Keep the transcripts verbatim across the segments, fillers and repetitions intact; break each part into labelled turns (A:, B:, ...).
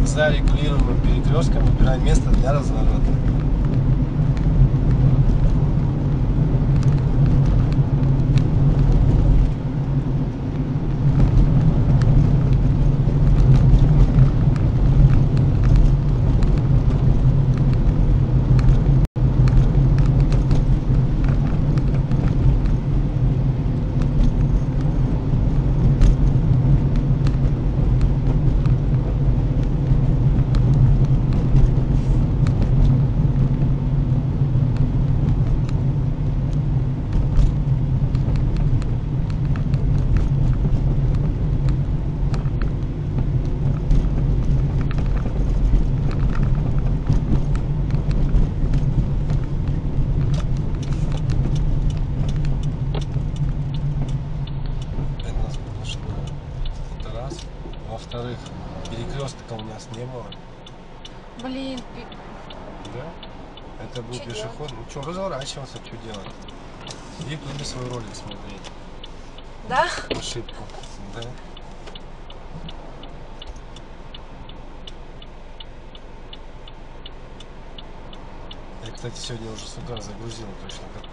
A: За регулируемым перекрестком выбираем место для разворота. Во-вторых, перекрестка у нас не было.
B: Блин,
A: да? Это был
B: что
A: пешеход.
B: делать?
A: Ну что, разворачивался, что делать? Иди в клубе свой ролик смотреть.
B: Да?
A: Ошибку. Да. Я, кстати, сегодня уже с утра загрузил точно такую.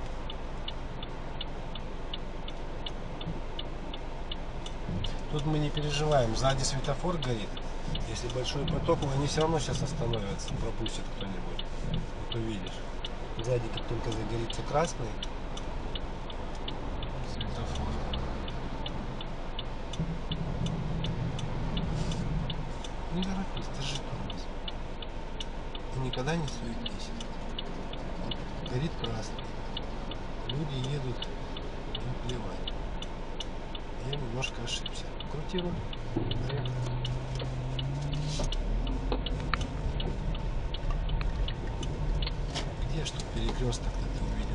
A: Тут мы не переживаем, сзади светофор горит. Если большой поток, но они все равно сейчас остановятся, пропустит кто-нибудь. Вот увидишь. Сзади как только загорится красный светофор. Не торопись, держи тормоз. И никогда не суетись. Горит красный. Люди едут, им плевать. Я немножко ошибся. Крути руль. Где ж тут перекресток-то ты увидишь?